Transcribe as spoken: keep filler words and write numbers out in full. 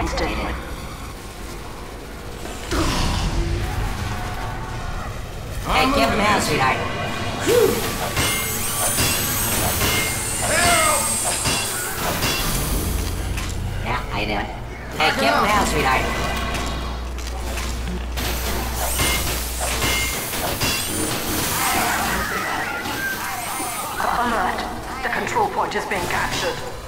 Instated. Hey, give him hell, sweetheart. Yeah, how you doing? Hey, give him hell, sweetheart. Alert. The control point is being captured.